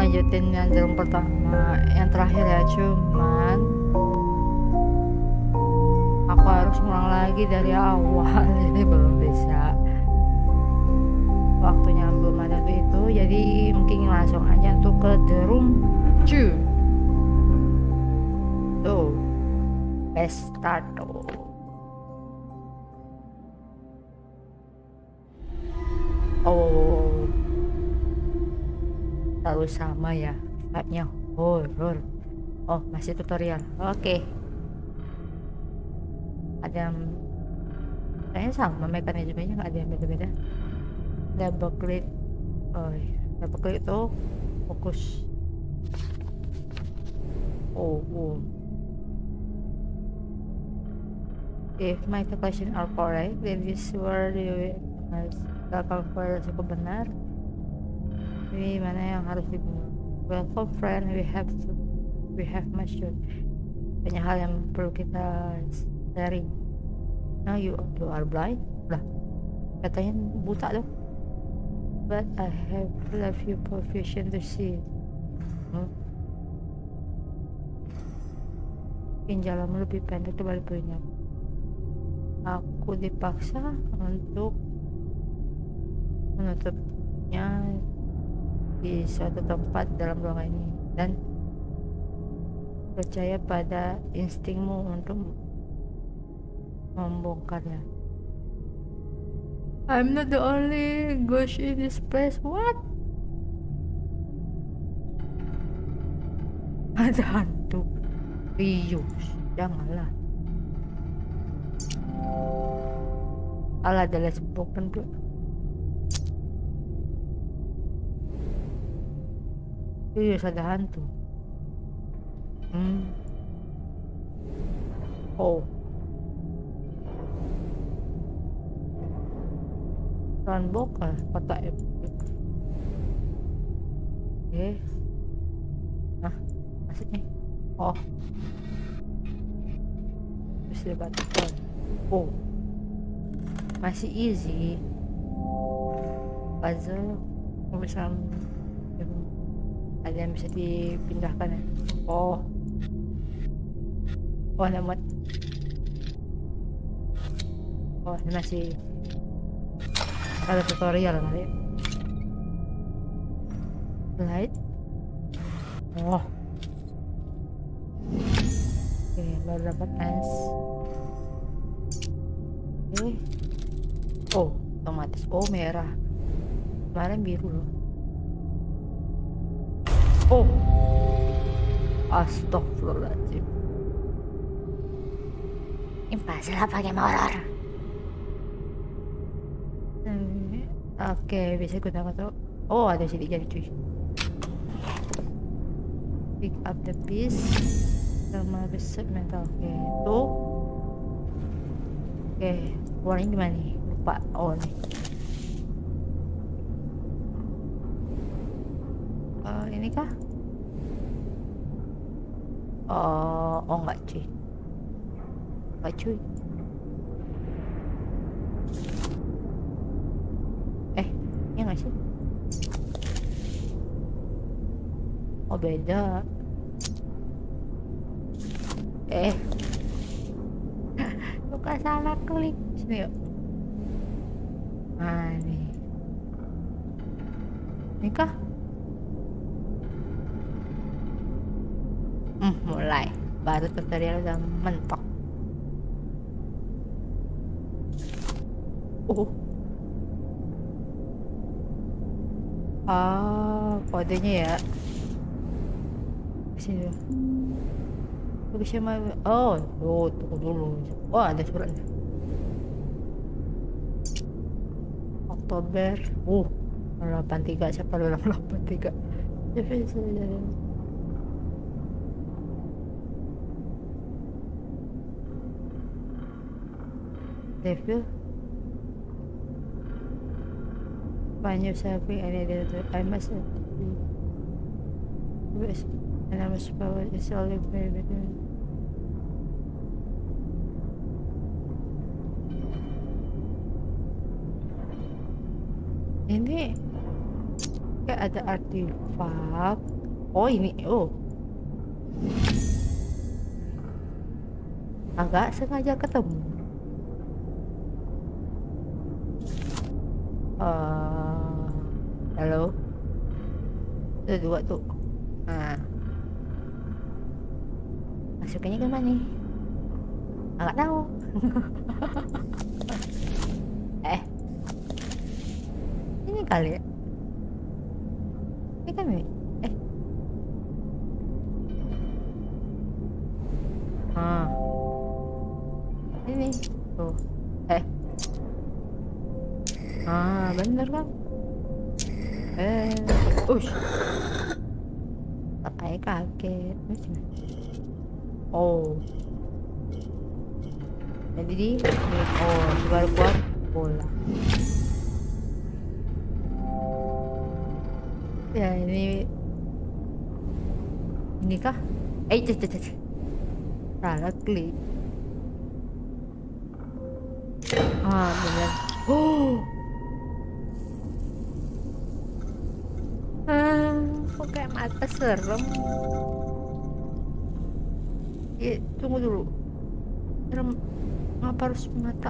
lanjutin yang drum pertama, yang terakhir ya, cuman aku harus ngulang lagi dari awal. Jadi belum bisa, waktunya belum ada tuh itu, jadi mungkin langsung aja untuk ke the room 2 tuh. Best start tuh. Oh, selalu sama ya vibe-nya, horror. Oh, masih tutorial. Oke. Ada yang kayaknya sama mekanismenya, nggak ada yang beda-beda. Double click. Oh iya. Double click itu fokus. Oh. If my calculation are correct, then this where the kalkulasi benar. Ini mana yang harus dibuat? Well, for friend, we have much to. Banyak hal yang perlu kita sharing. Now you are blind. Lah, katanya buta tuh. But I have left you vision to see. Mungkin jalanmu lebih pendek kembali punya. Aku dipaksa untuk menutupnya di suatu tempat dalam ruangan ini dan percaya pada instingmu untuk membongkarnya. I'm not the only ghost in this place. What? Ada hantu. Rius, janganlah. Alah, adalah spoken bro. Rius, ada hantu. Oh. Ranbok kota Oke. Nah, maksudnya. Oh. Terus dibatikan. Oh. Masih easy. Puzzle. Misalnya ada yang bisa dipindahkan ya. Oh, nama. Oh, ini masih ada tutorial kali ya. Light. Oh, oke, baru dapat es. Oke. Oh, otomatis. Oh, merah. Kemarin biru loh. Oh, astagfirullahaladzim. Impossible apa game horror? Oke, bisa gunakan tuh. Oh, ada sini jadi cuy. Pick up the piece sama reset mental. Oke, tuh. Oke, keluarin gimana nih? Lupa. Oh nih. Ini kah? Oh enggak cuy. Enggak cuy. Ya nggak sih? Oh beda. Luka salah klik. Sini yuk. Nah nih. Ini kah? Mulai baru tutorial udah mentok. Kodenya ya. Sini dulu. Bisa tunggu dulu. Oh, ada surat. Oktober. 83, siapa lu 83? Devil. Find yourself in any other. I must and I must power is only very ini kayak ada artefak. Oh ini, oh agak sengaja ketemu. Halo, ada dua tuh. Nah, masukannya ke mana nih? Nggak tahu. Ini kali ya. Ini kan ini. Ini tuh. Bener kan? Ush. Pakai kaget. Oh. Jadi di baru keluar bola. Ya ini kah? Salah klik. Bener. Kok kayak mata serem. Tunggu dulu. Serem. Ngapa harus mata?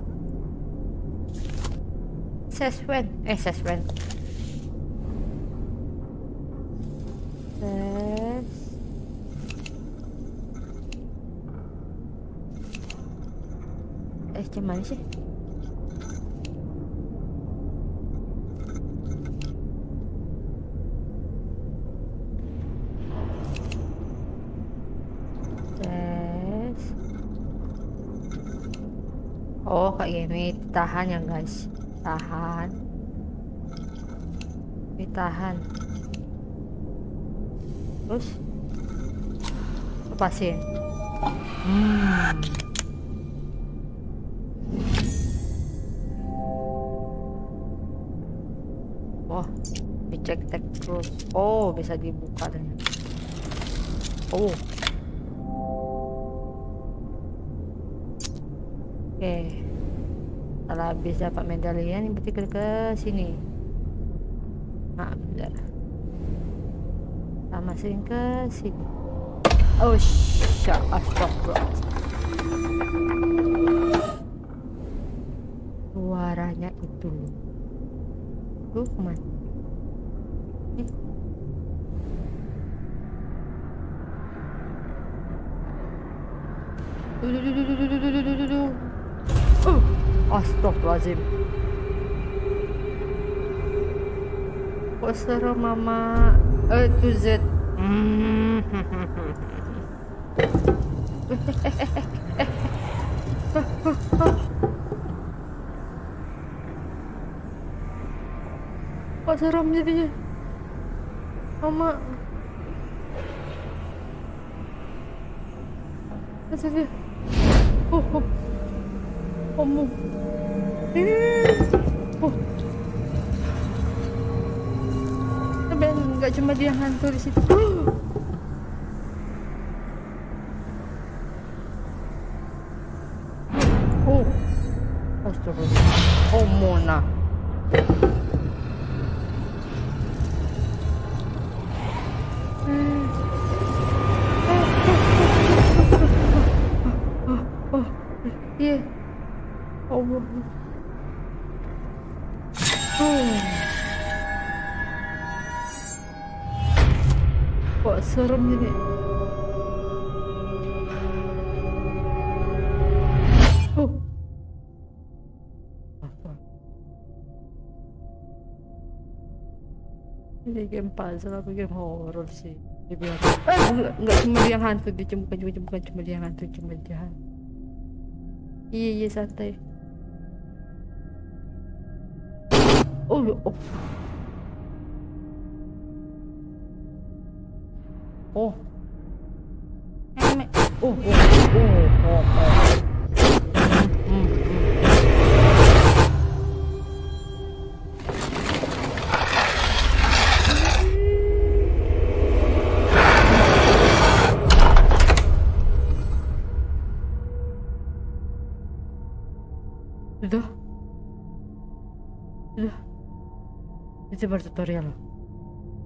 Seswen. Cuman sih. Oh kayak gini, tahan ya guys, tahan, ditahan, terus lepasin. Oh, dicek terus. Oh, bisa dibuka dengan. Oh. Oke. Setelah habis dapat medalian, berarti ke sini. Bentar. Sama sering ke sini. Oh, astagfirullah. Suaranya itu. Kemana? Astagfirullahaladzim. Kok serem mama? To Z. Kok serem jadinya? Mama. Astaga. Kamu. Tapi nggak cuma dia hantu di situ. Astagfirullah. Mona. Iya. Allah. Kok serem ini? Ini game puzzle apa game horror sih? Dibilang enggak cuma dia yang hantu, dia bukan cuma dia yang hantu, cuma dia hantu. Iya santai. Udah. Itu baru tutorial.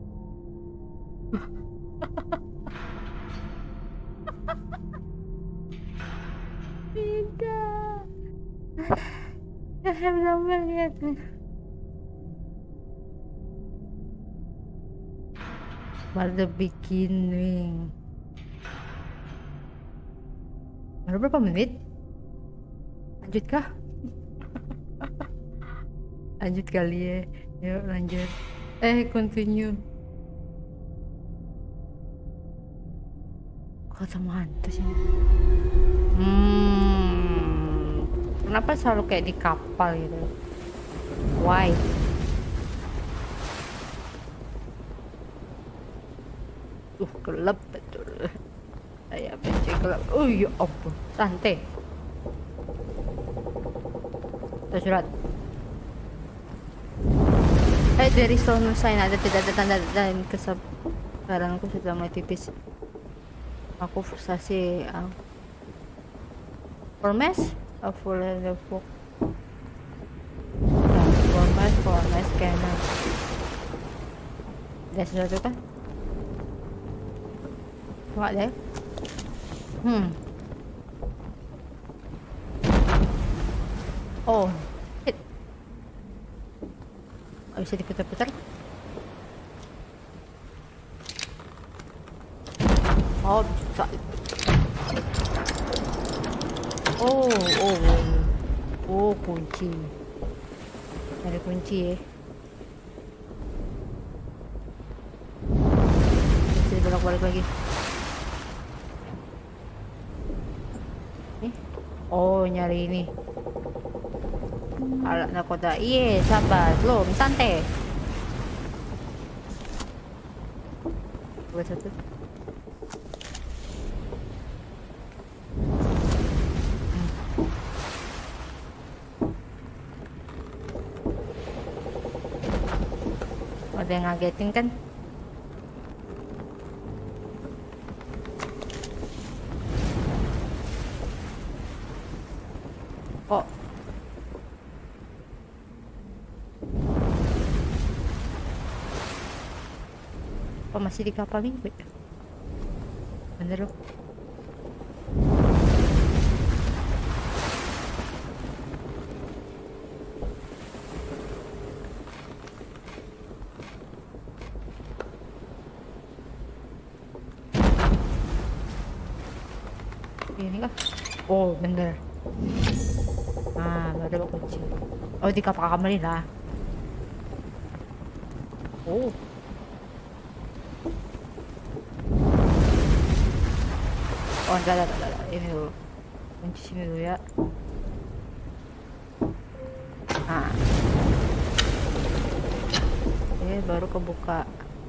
Beda. Saya belum melihat. Baru beginning. Baru berapa menit? Lanjut kah? Lanjut kali ya. Yuk lanjut. Continue. Ketemu hantu sih. Kenapa selalu kayak di kapal gitu? Why? Gelap betul. Saya benci gelap. Oh ya ampun, santai. Tuh surat. There is no sign. Ada tidak ada tanda dan kesabaranku sudah mulai tipis. Aku frustasi. Formes? A full level book. Formes scanner. Ada sesuatu kan? Enggak deh. Oh, shit. Gak bisa diputar-putar. Oh, bisa. Oh, kunci. Ada kunci ya. Bisa dibolak-balik lagi. Oh, nyari ini. Alat nakoda. Iya, sabar. Belum, santai. Buat satu. Ada yang ngagetin kan? Kok masih di kapal ini? Bener loh. Ini kah? Oh bener. Gak ada kunci. Oh di kapal kamar ini lah. Oh. Oh enggak. Ini dulu. Kunci sini dulu ya. Baru kebuka.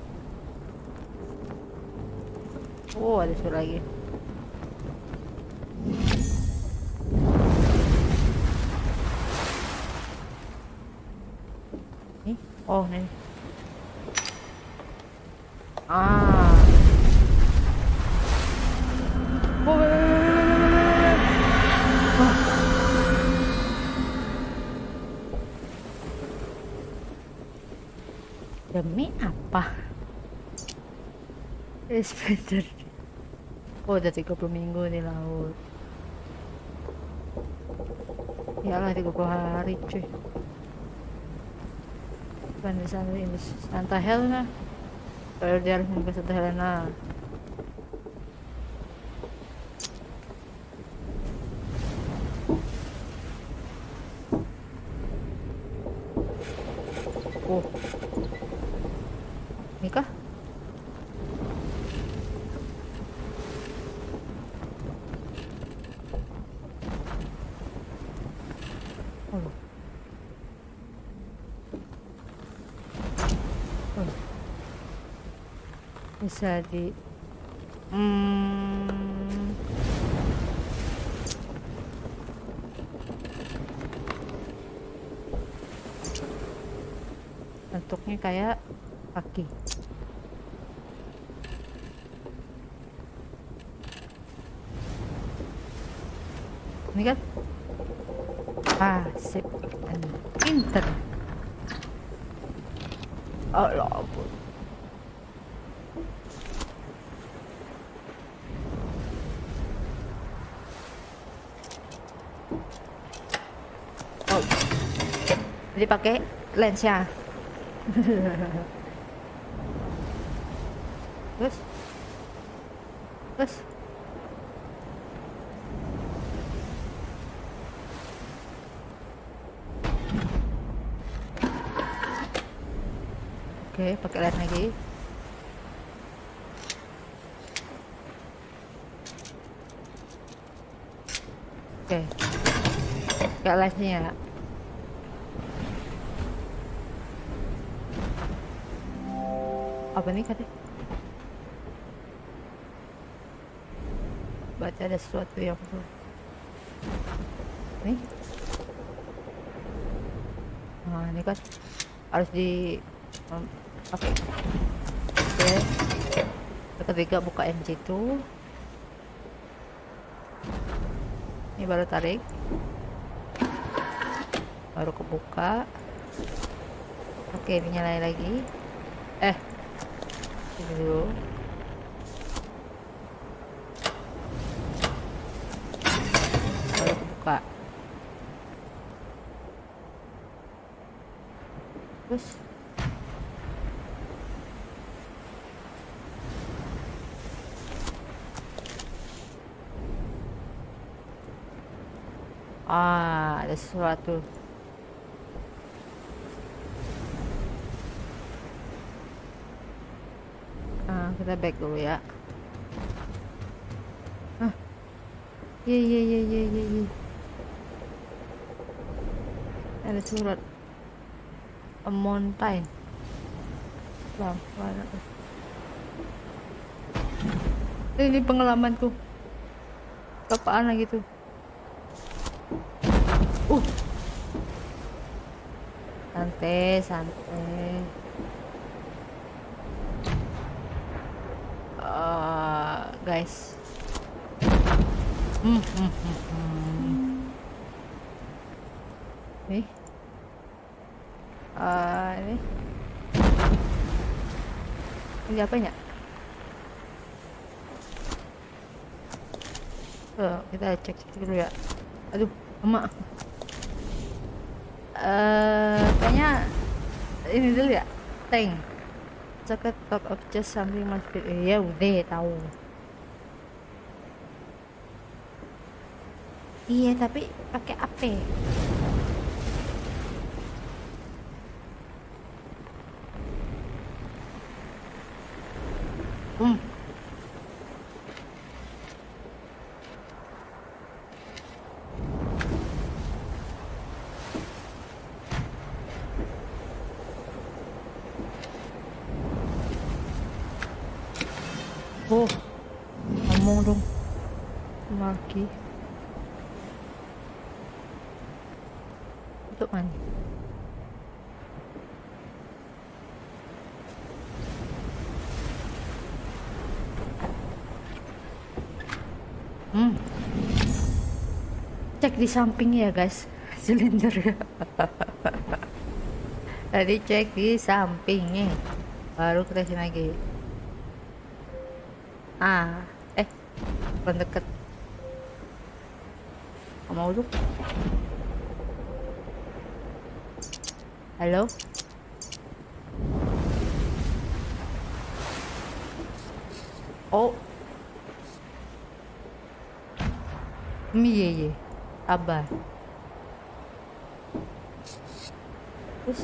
Oh ada suara lagi. Oh nih. Demi apa? Spider. Oh udah 30 minggu di laut. Iyalah 30 hari cuy. Bukan bisa ini Santa Helena. Kalau dia harus ke Santa Helena. Oh, ini kah? Bisa di bentuknya kayak kaki. Ini kan? Sip. Pinter. Oh, ampun. Oh, jadi pakai lensnya. Terus terus oke, pakai lens lagi. Oke, pakai lensnya ya. Apa nih katanya? Berarti ada sesuatu yang perlu. Nih. Nah, ini kan harus di oke. Oke. Yang ketiga buka MG2. Ini baru tarik. Baru kebuka. Oke, ini nyalain lagi. Ini dulu. Baru kebuka. Terus ada sesuatu. Kita back dulu ya. Ye. Ada surat. A mountain. Pelan-pelan. Ini pengalamanku. Apaan lagi tuh? Santai. Guys. Nih. Ini apanya? Kita cek dulu ya. Aduh, emak. Kayaknya ini dulu ya. Tank. Socket top of just something must be. Ya udah tahu. Iya, tapi pakai apa? Ngomong dong. Lagi. Untuk mana? Cek di samping ya guys, silinder. Tadi cek di sampingnya, baru kita sini lagi. Deket. Mau lu? Halo? Oh. Iya. Sabar. Terus.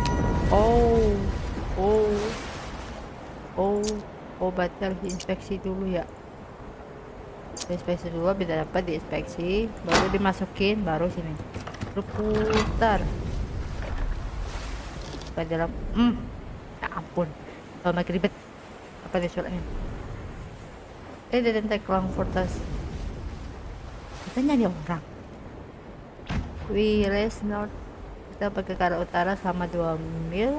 Berarti harus diinspeksi dulu ya. Inspeksi dulu, bisa dapat diinspeksi, baru dimasukin, baru sini berputar ke dalam. Ya ampun, kalau makin ribet. Apa nih suratnya? Didn't take long for us. Kita nyari orang. We race north. Kita pergi ke arah utara selama 2 mil.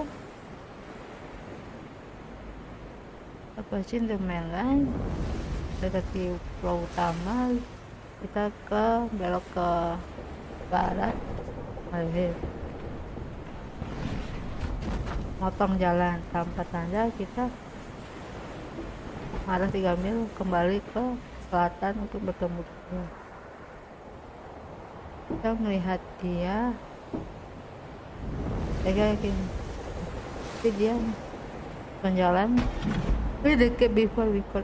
Approaching the mainland. Dekati pulau utama, kita belok ke barat. Motong jalan tanpa tanda, kita arah 3 mil kembali ke selatan untuk bertemu dia. Kita melihat dia, saya yakin tapi dia jalan deket before record.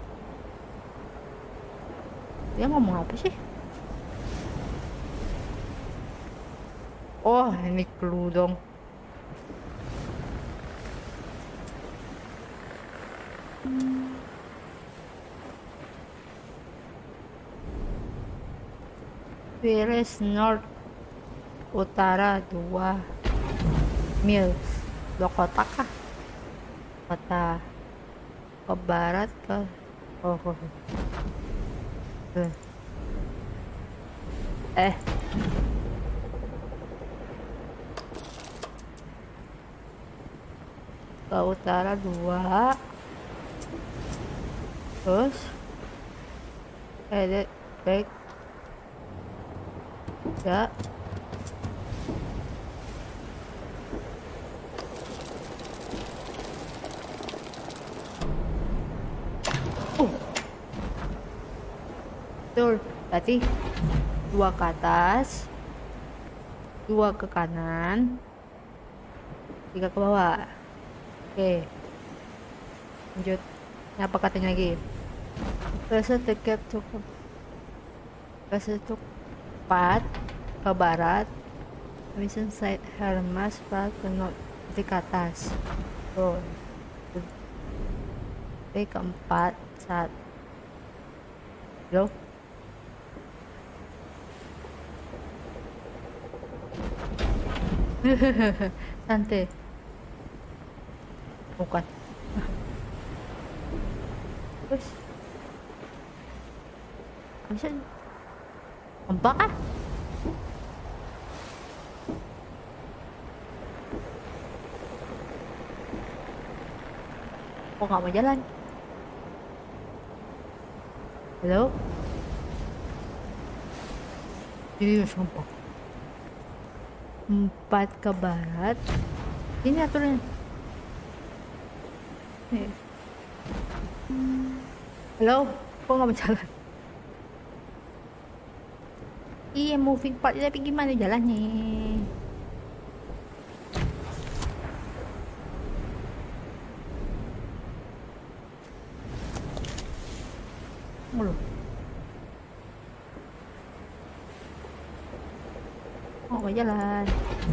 Dia ngomong apa sih? Oh, ini clue dong. Virus North Utara 2 mil. Dua kota kah? Kota ke barat ke ke utara 2, terus edit back ya. Betul, berarti 2 ke atas, 2 ke kanan, 3 ke bawah. Oke, lanjut. Apa katanya lagi? Press tiket cukup. Press itu 4 ke barat. Mission site Hermas Park ke north ke atas. Tuh. Oke, keempat saat. Loh. Santai. Bukan. Terus bisa empat kah? Kok nggak mau jalan? Halo? Iya, sumpah. 4 ke barat. Ini aturannya. Halo? Kok nggak mau jalan? Iya, moving part, tapi gimana jalannya? Mulu. Oh, mau jalan.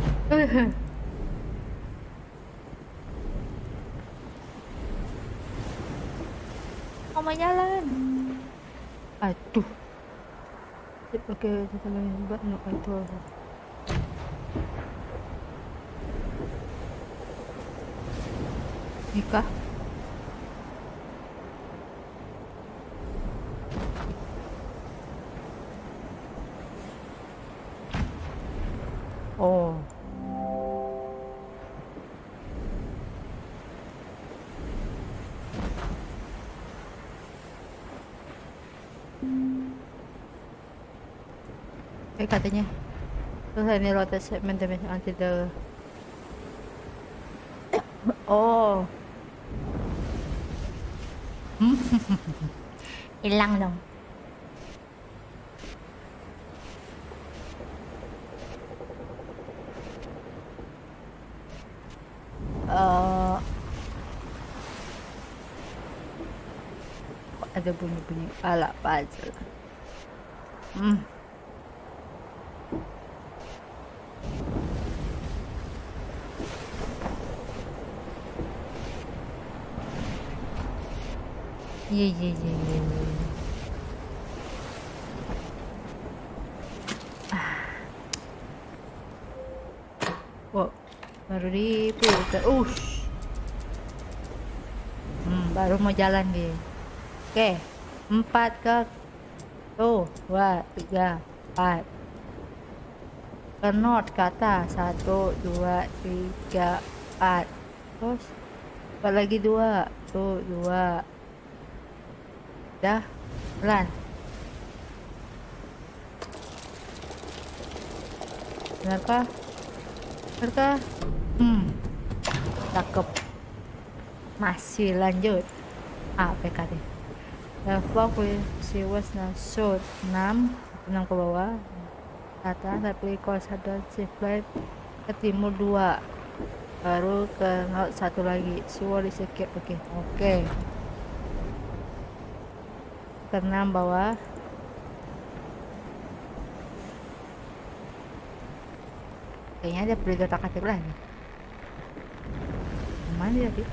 Oh, mau jalan. Aduh. Oke, kita lagi buat no itu. Nikah. Oh. Katanya terus ini rotate maintenance anti the oh hilang dong. Kok ada bunyi-bunyi ala apa aja lah. Iya. Wow, baru diputar. Baru mau jalan dia. Oke, 4 ke tuh, 2, 3, 4 ke north ke atas. 1, 2, 3, 4. Terus apa lagi 2 tuh, 2 dah pelan. Benarkah? Cakep. Masih lanjut. PKD. The fog will see was now shoot 6 ke bawah atas, tapi kalau sadar shift ke timur 2 baru ke 1 lagi. Siwa di skip. Oke. Ke 6 bawah. Kayaknya ada pergi otak-atik lagi. Mana dia tadi?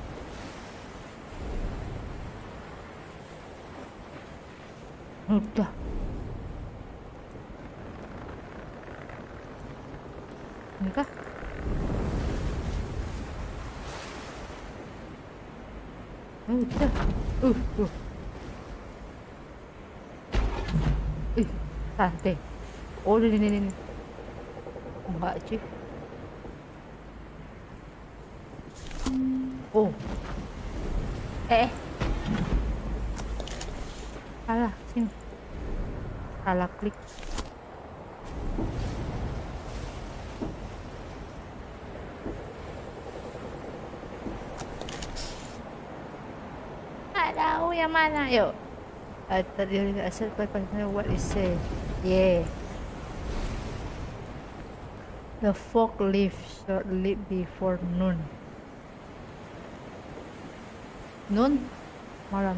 Udah. Enggak. Udah. Santai. Oh, ini. Enggak cuy. Oh. Salah sini. Salah klik. Tahu yang mana yuk. Tadi asal what is say. Yeah. The fog lifts shortly before noon. Noon? Malam.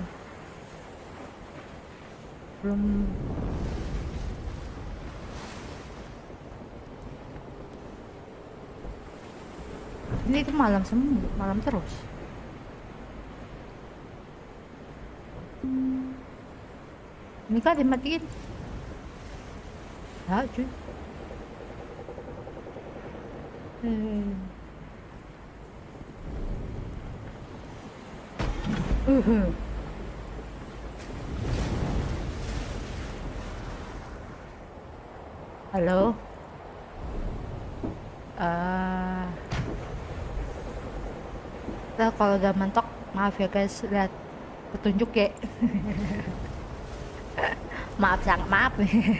Belum. Ini itu malam semua, malam terus. Ini kan dimatiin. Ya cuy. Halo. Nah, kalau udah mentok, maaf ya guys, lihat petunjuk ya. Maaf sangat maaf.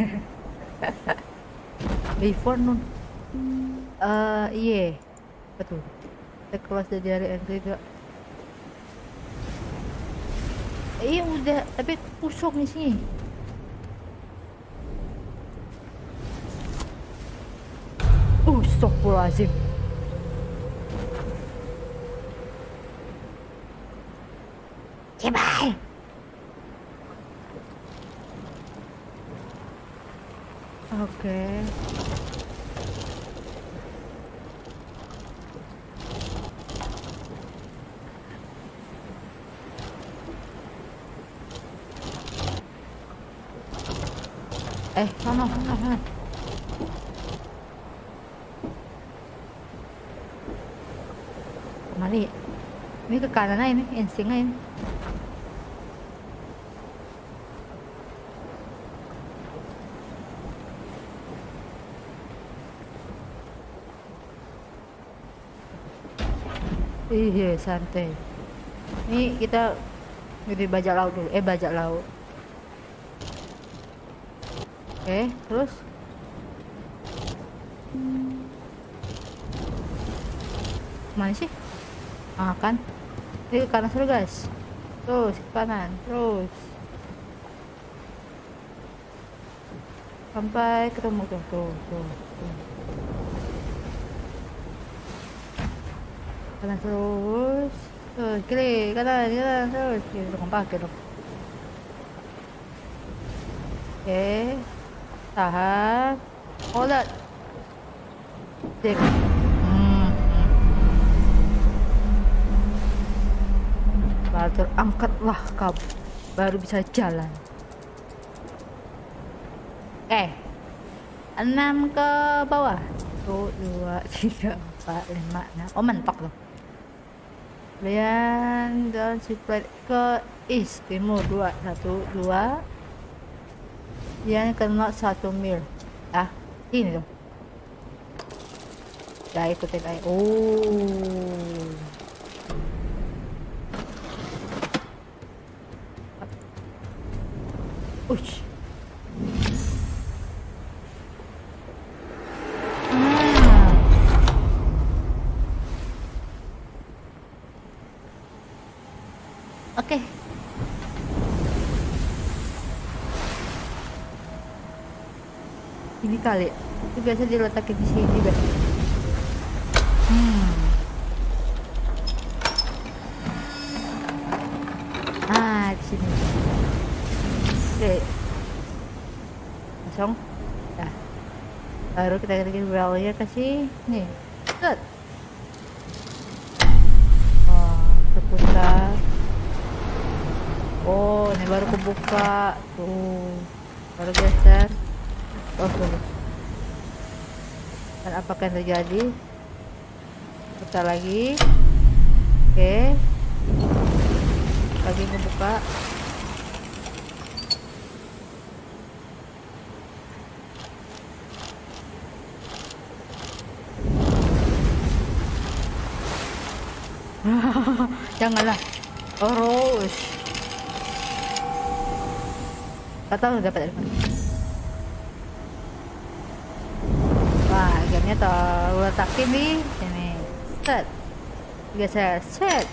Before noon. Iya, betul. Kita close dari entry juga. Iya udah, tapi kosong di sini. Astagfirullahaladzim. Cepat. Oke. Sana. Mari. Ini ke kanan aja ini, insting aja ini. Iya, santai. Ini kita jadi bajak laut dulu. Bajak laut. Terus mana sih? Kan ini ke kanan dulu guys, terus ke kanan terus sampai ketemu tuh. Kanan terus kiri kanan terus gitu kompak gitu. Tahan, hold it. Dik. Baru terangkatlah kamu, baru bisa jalan. 6 ke bawah. 1, 2, 3, 4, 5, 6. Oh mentok loh. Kemudian dan sipret ke east timur 2, 1, 2. Yang kena 1 mil. Ini dong. Ya ikutin aja. Ush. Oke. Ini kali. Itu biasa diletakin di sini, guys. Di sini. Oke. Kosong. Nah. Baru kita ketik value kasih nih. Set. Terputar. Oh, ini baru kebuka. Tuh. Baru geser. Oh, tuh. Dan apakah yang terjadi? Putar lagi. Oke. Lagi ngebuka. Janganlah. Terus. Gak tahu dapat dari mana. Wah, gamenya letakin di sini. Set. Geser. Set.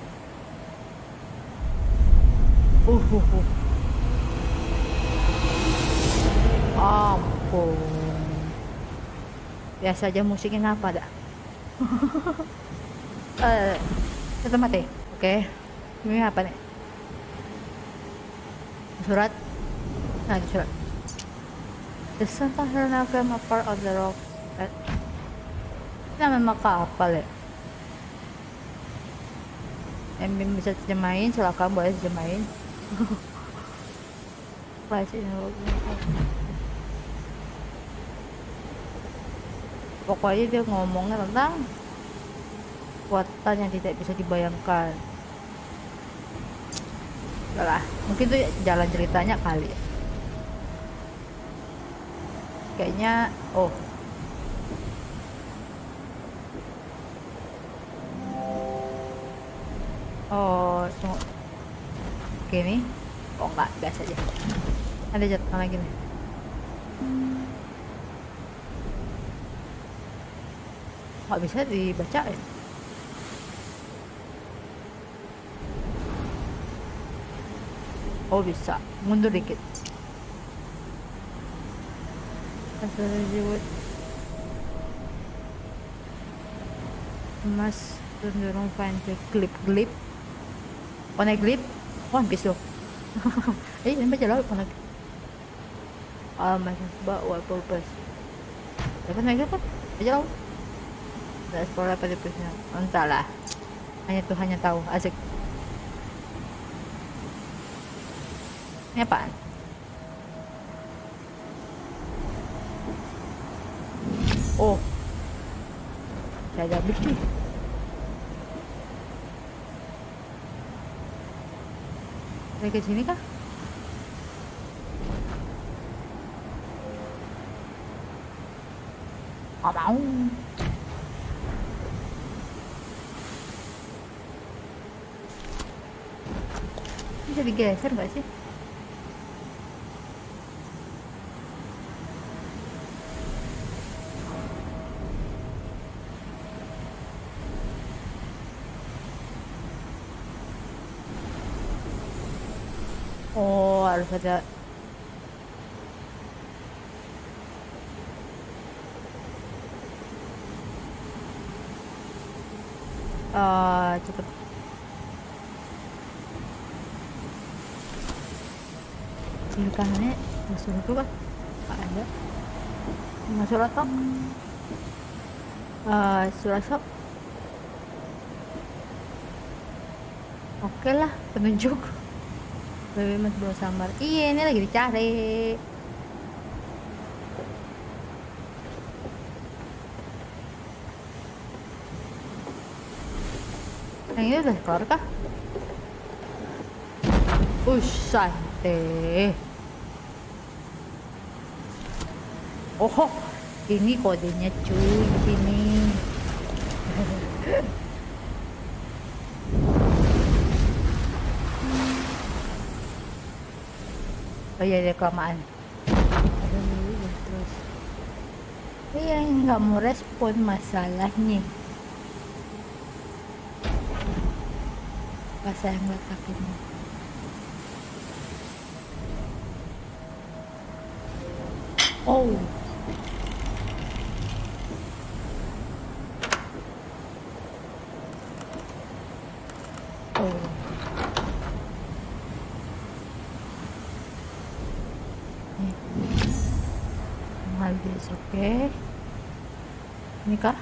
Ampun. Biasa aja musiknya apa dah. Kita mati. Oke. Ini apa nih? Surat. Nah, surat. The Santa Helena came apart of the rock. Ini nama kapal ya? Yang bisa terjemahin, silakan boleh terjemahin. Pokoknya dia ngomongnya tentang kekuatan yang tidak bisa dibayangkan. Lah, mungkin tuh jalan ceritanya kali ya. Kayaknya, tunggu. Oke nih. Oh enggak, biasa aja. Ada jatuh lagi nih. Nggak bisa dibaca ya? Oh bisa, mundur dikit. Mas cenderung find glip. Oh naik glip? Oh habis loh. Ini baca laut mana? Mas bawa purpose. Dapat naik apa? Baca laut. Tidak sekolah pada pusnya. Entahlah. Hanya Tuhan yang tahu. Asik. Ini apaan? Oh. Saya ada habis nih. Dari ke sini kah? Nggak mau. Bisa digeser nggak sih? Oh, harus ada. Cepet. Di kanannya masuk itu kan? Nggak ada. Masuk laptop. Surat shop. Oke lah, penunjuk. Baby mas bawa sambar. Iya, ini lagi dicari. Yang ini udah keluar kah? Santai. Oh, ini kodenya cuy di sini. Oh iya, ada kelamaan. Terus. Iya, nggak mau respon masalahnya. Pas saya ngeliat kakinya. Oh. Oh. Nih. Habis, oke. Ini kah?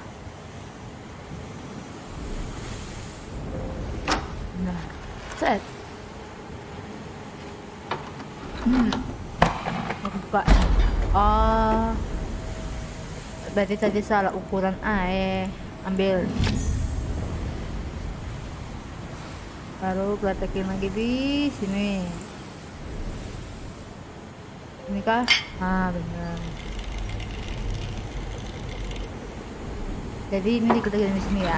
Nah, set. Buka. Oh, berarti tadi salah ukuran air. Ambil. Baru praktekin lagi di sini. Ini kah? Ah, benar. Jadi ini diketekin di sini ya.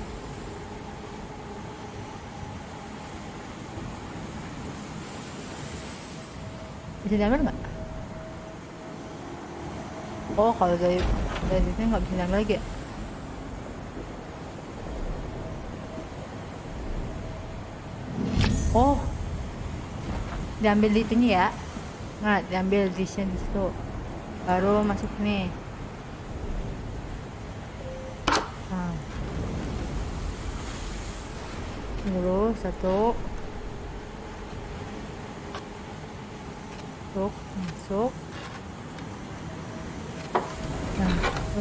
Bisa diambil nggak? Oh, kalau dari sini nggak bisa diambil lagi ya? Oh, diambil di sini ya? Nggak, diambil di sini situ. Baru masuk nih. Nah. Dulu satu. Masuk. Nah,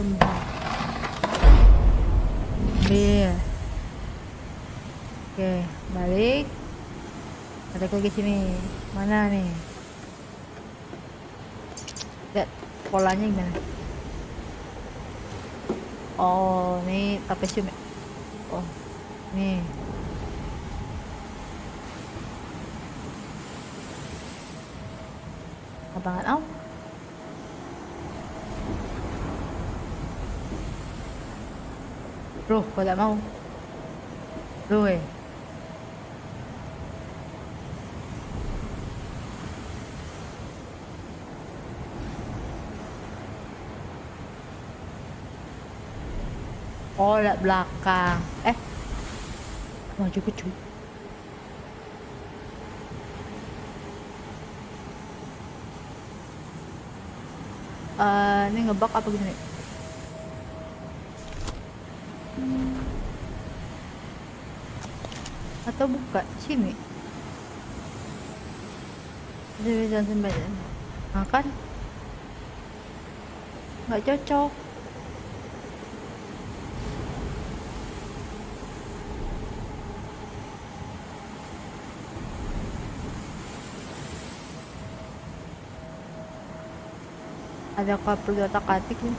ambil. Oke, balik. Balik lagi sini. Mana nih? Lihat polanya gimana? Oh, ini trapesium ya? Oh, nih. Abangan om. Bro, kau tak mau? Bro, oh, lihat belakang. Maju ke cuy. Ini ngebug apa gini? Atau buka sini? Bisa sembahyang. Makan? Nggak cocok. Adakah perlu otak-atik nih?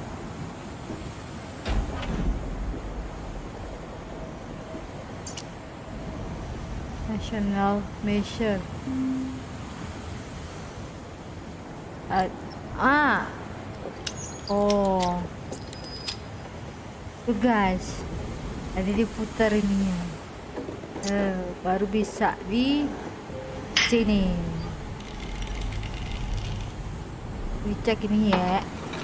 National Mission. Oh, tuh guys, tadi diputar ininya, baru bisa di sini. Dicek ini ya.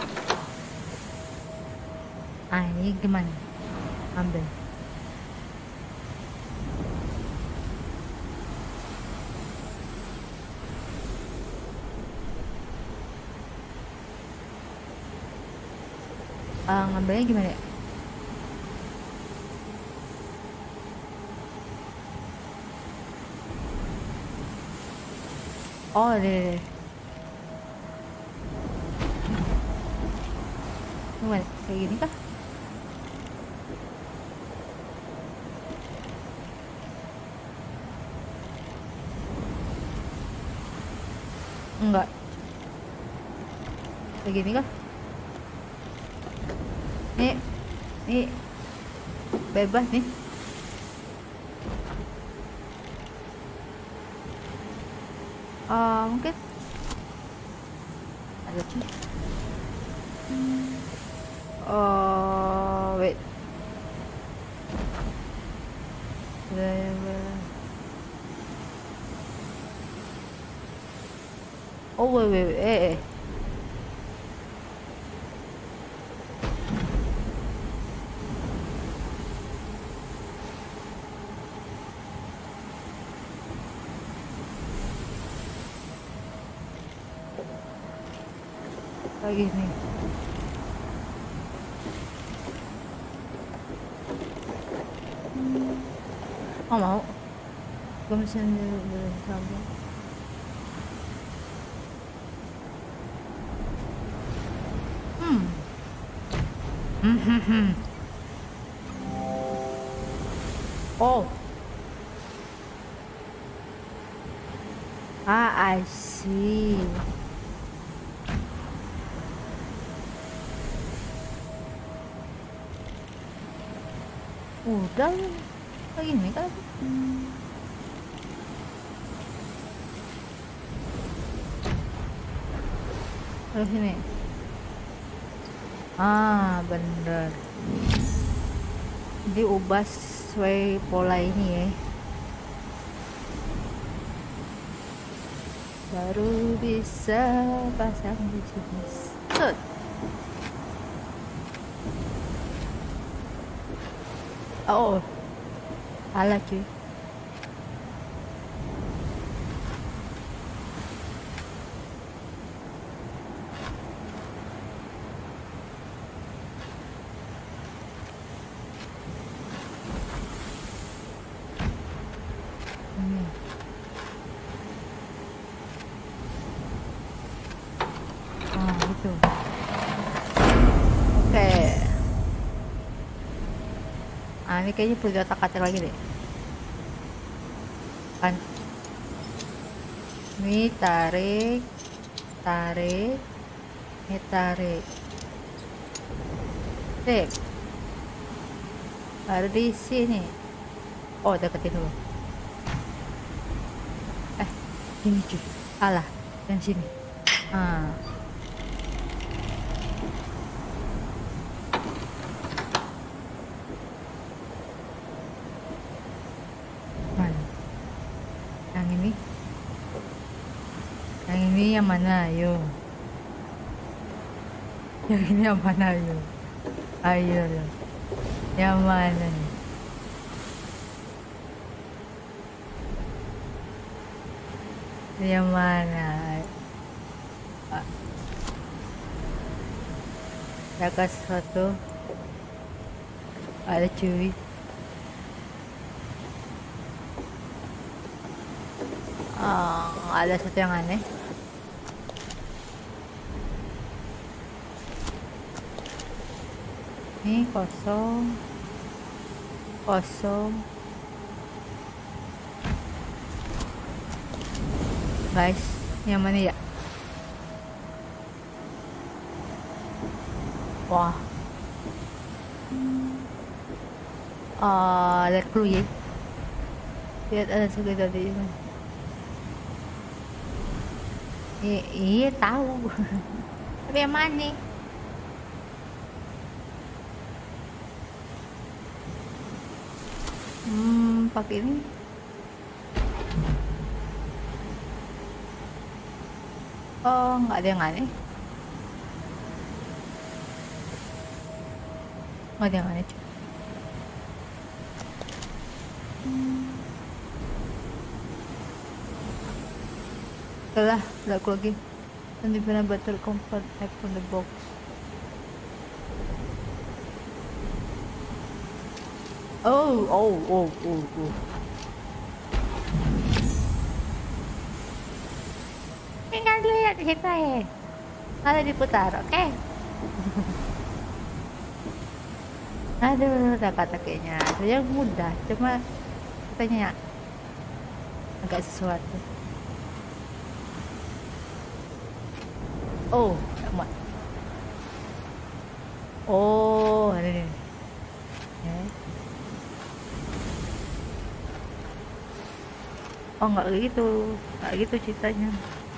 Ini gimana? Ambil. Ngambilnya gimana ya? Oh, deh. Gimana? Kayak gini kah? Enggak. Kayak gini kah? Nih bebas nih. Mungkin ada cuy. Wait. Oh, wait. kayak gini. Oh mau gue bisa sambung. Oh, I see. Udah kayak gini kan. Terus ini. Bener. Diubah sesuai pola ini ya. Baru bisa pasang di sini. Set. Oh, salah cuy. Gitu. Oke. Ini kayaknya perlu otak-atik lagi deh. Kan. Ini tarik. Ini tarik. Sip. Baru di sini. Oh, deketin dulu. Sini cuy. Salah. Dan sini. Yang mana? Ayo. Yang ini yang mana? Ayo. Yang mana nih? Yang mana? Jaga sesuatu. Ada cuy. Ada sesuatu yang aneh. Ini kosong. Guys, yang mana ya? Wah. Lihat clue ya. Lihat ada segitu tadi. Iya tahu. Tapi yang mana? Pakai ini. Oh, nggak ada yang aneh. Nggak ada yang aneh cuy. Setelah laku lagi. Nanti pernah battle comfort type from the box. Oh. Tinggal lihat di situ ya. Ada diputar, oke? Aduh, kata kayaknya. Saya mudah, cuma katanya agak sesuatu. Oh, amat. Oh, ini. Oh, nggak gitu ceritanya.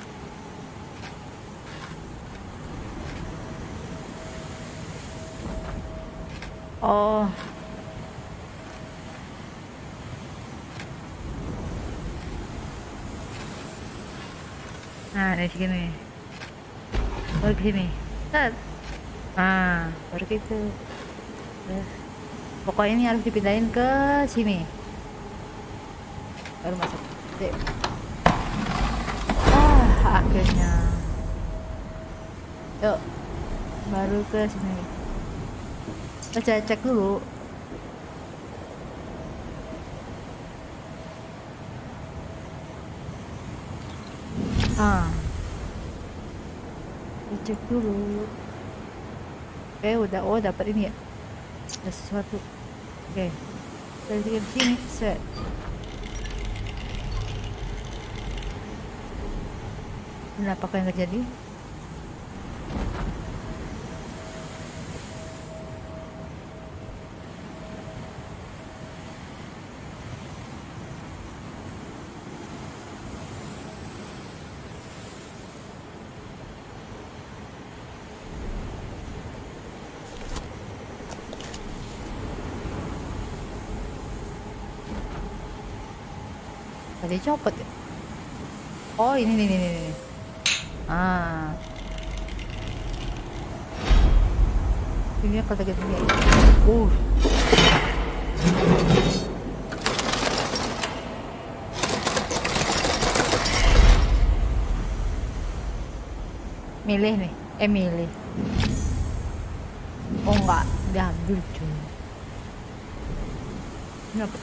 Oh, nah dari sini, baru sini, set, baru gitu. Pokoknya ini harus dipindahin ke sini, baru masuk. Akhirnya Yuk, baru ke sini. Kita cek dulu. Ah, kita cek dulu. Udah, oh dapat ini ya. Ada sesuatu. Oke, dari sini set. Dan apakah yang terjadi? Tadi copot ya? Oh ini. Ah, ini apa lagi ini? Milih nih, milih. Oh enggak, diambil cuy. Ini apa?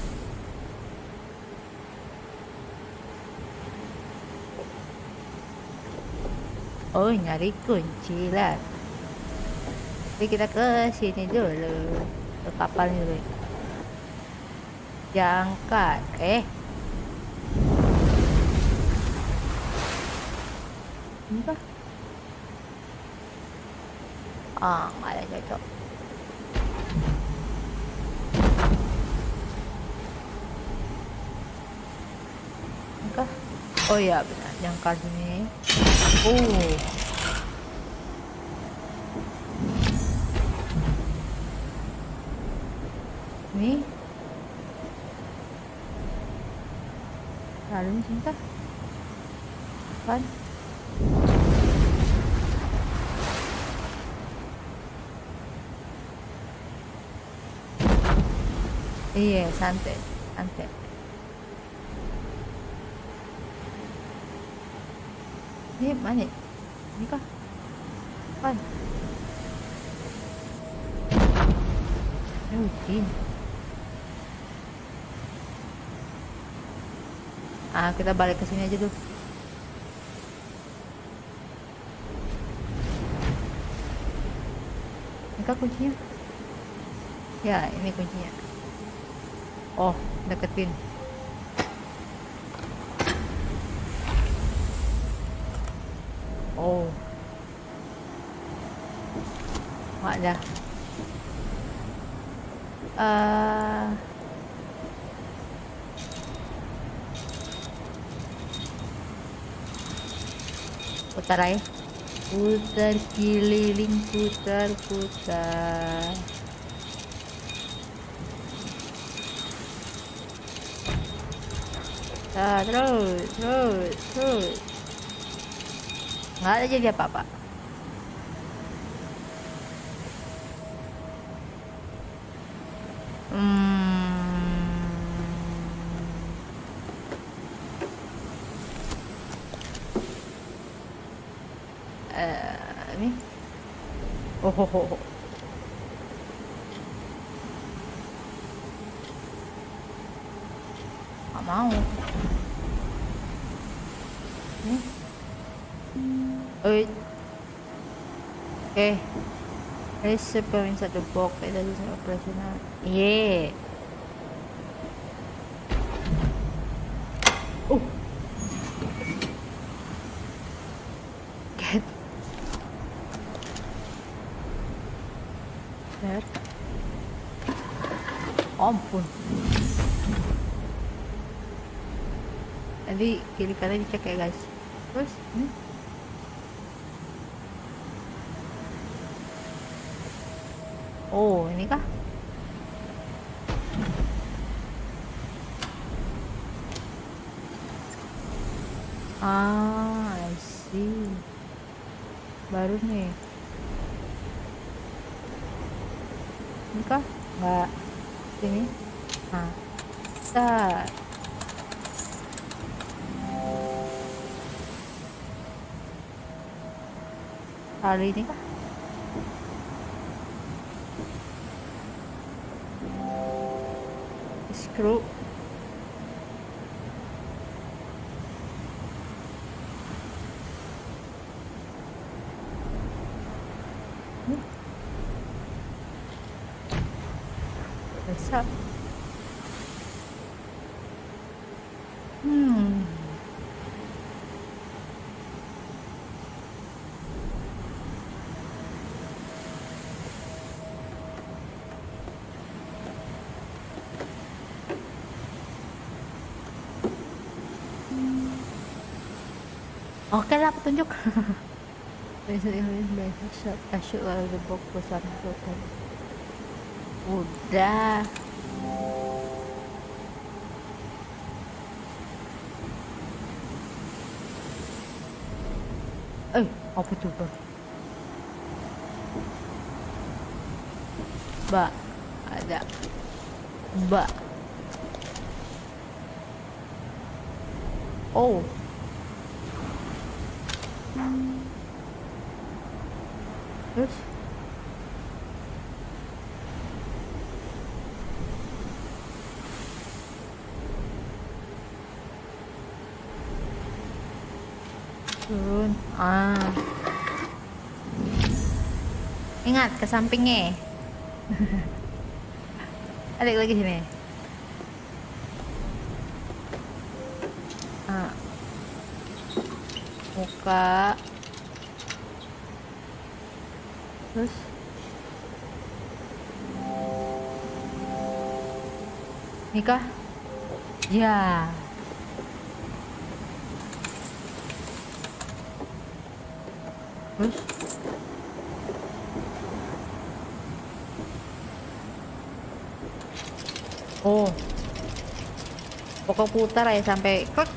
Oh, nyari kunci lah. Jadi kita ke sini dulu, ke kapal dulu. Jangkat, ini kah? Ah, nggak ada cocok. Ini kah? Oh iya benar, jangkar ini. Ini lalu cinta kan iya santai ini mana ini kah kan ini kita balik ke sini aja dulu. Ini kah kuncinya? Ya, ini kuncinya. Oh, deketin. Oh. Nggak ada. Putar aja. Putar keliling, putar. Terus. Nggak ada jadi apa-apa. Ini. Oh. Nggak mau. Oke. Receive comes at the box. It is operational. Yeah. Get. There. Ampun. Tadi kiri kanan dicek ya guys. Terus ini. Oh, ini kah? I see. Baru nih. Ini kah? Enggak. Sini. Nah. Tali ini kah? Screw. Bisa. Oke lah, petunjuk. Asyik lah the box besar itu. Udah. Apa tuh, Bang? Mbak, ada. Mbak. Oh. Terus? Turun. Ingat ke sampingnya. Balik lagi sini. Buka. Terus nikah? Ya. Terus pokok putar ya sampai klik.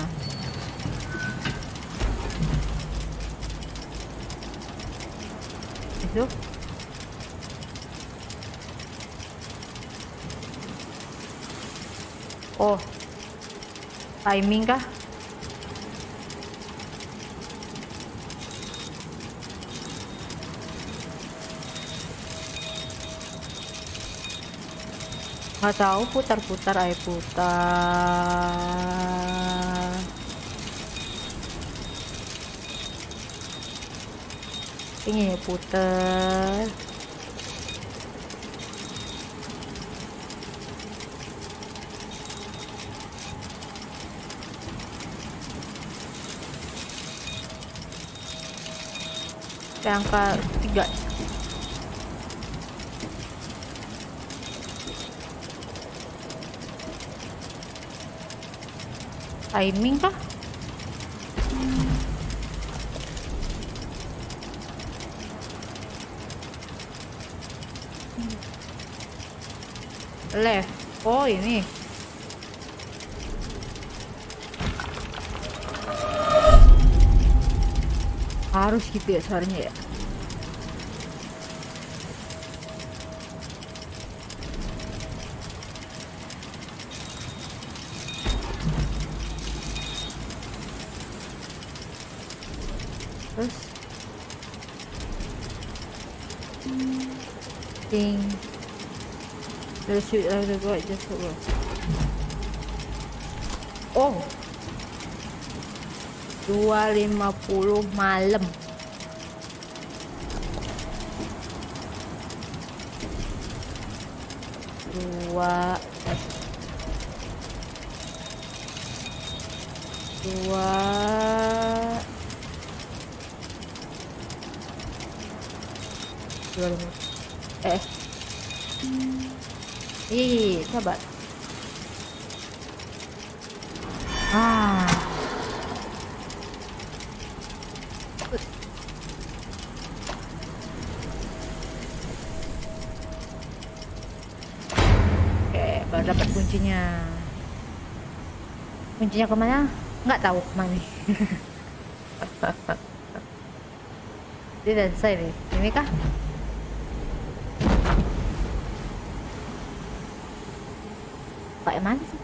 Itu timing kah? Nggak tahu, putar-putar ayo putar. Ini putar. Angka 3. Timing kah? Left. Oh, ini. Harus gitu ya suaranya ya. Terus ting terus shoot the boy just over. Oh, 2.50 malam. Dua sabar. Oke, baru dapat kuncinya. Kuncinya kemana? Nggak tahu kemana. Dia udah selesai nih. Ini kah? Pak mana sih?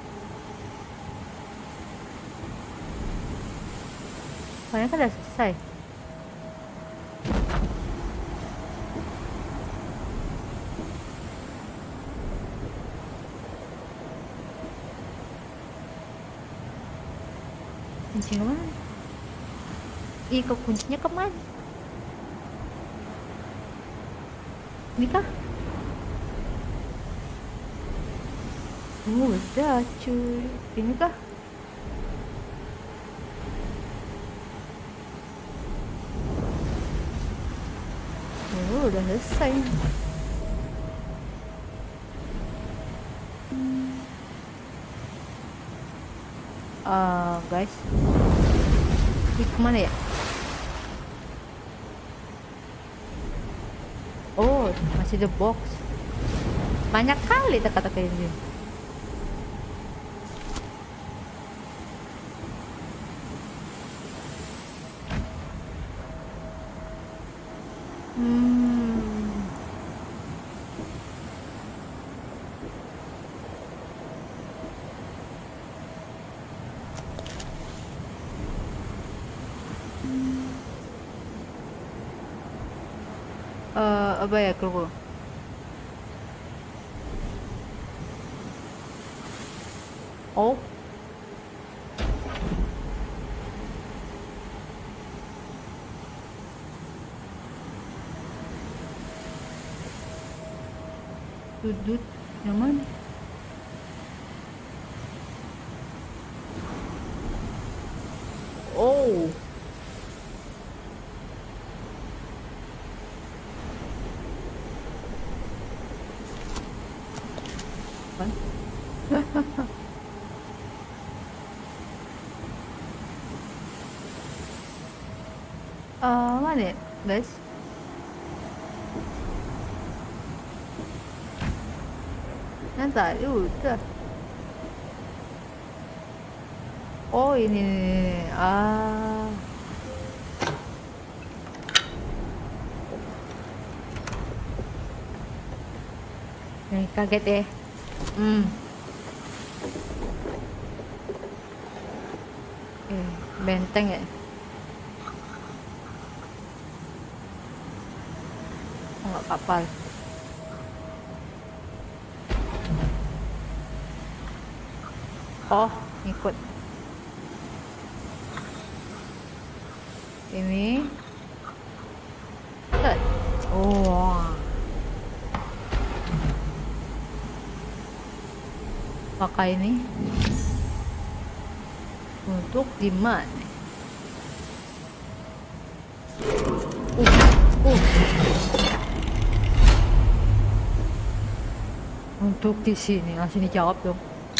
Pokoknya kan udah selesai. Kunci kemana? Ih, kok kuncinya kemana? Ini kah? Udah cuy. Ini kah? Udah selesai. Guys, ini kemana ya? Oh, masih the box. Banyak kali teka-teki ini. Apa ya keluar? Oh, sudut yang mana? Oh, mana ya, guys? Nanti udah. Oh ini nih. Kaget ya. Benteng ya. Nggak kapal. Oh, ikut. Ini. Oh. Pakai ini untuk gimana? Untuk di sini langsung dijawab dong.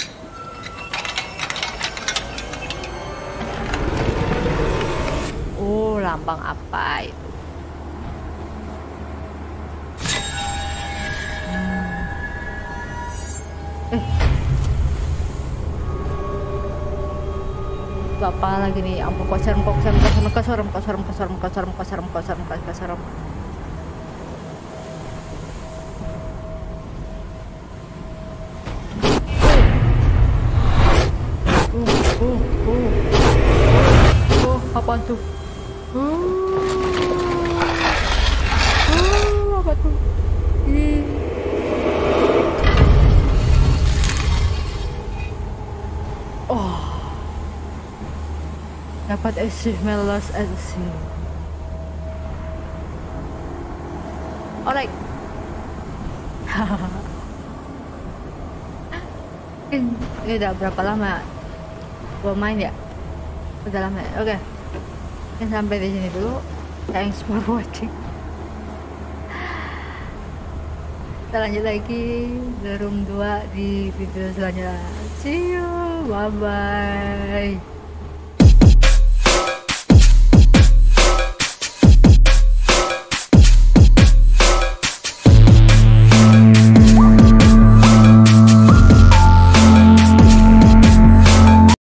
Oh, lambang apa itu? Apa lagi nih? Ampun, koserem. Apaan tuh? Apa tuh? Dapat achievement lost at sea. Alright. Ini udah berapa lama gua main ya? Udah lama ya? Oke. Sampai di sini dulu. Thanks for watching. Kita lanjut lagi The Room 2 di video selanjutnya. See you. Bye bye.